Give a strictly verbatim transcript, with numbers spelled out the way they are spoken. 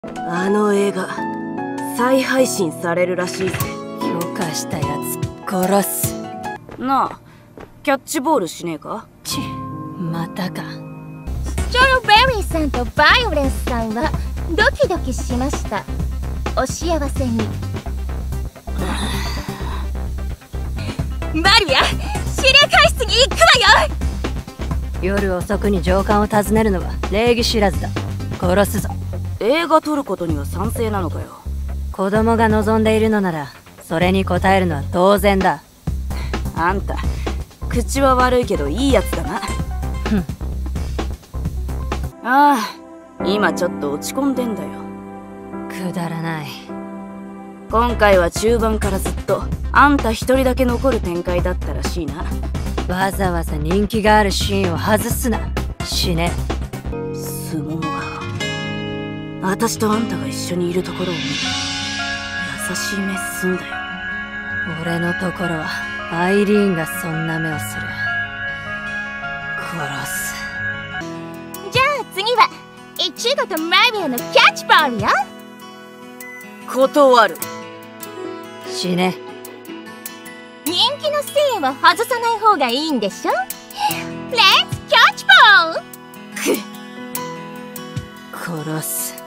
あの映画再配信されるらしいぜ。 許可したやつ殺す。 なあ、キャッチボールしねえか？ ち、またか。 ストロベリーさんとバイオレンスさんはドキドキしました。お幸せに。マリア、司令官室に行くわよ。 夜遅くに上官を訪ねるのは礼儀知らずだ。殺すぞ。 映画撮ることには賛成なのかよ。 子供が望んでいるのならそれに応えるのは当然だ。 あんた口は悪いけどいいやつだな。 ふん。 ああ、今ちょっと落ち込んでんだよ。 くだらない。 今回は中盤からずっとあんた一人だけ残る展開だったらしいな。 わざわざ人気があるシーンを外すな。死ね。 スモモが私とあんたが一緒にいるところを見て優しい目すんだよ。 俺のところはアイリーンがそんな目をする。殺す。 じゃあ次はイチゴとマリアのキャッチボールよ。 断る。 死ね。 人気のシーンは外さない方がいいんでしょ。レッツキャッチボール。 殺す。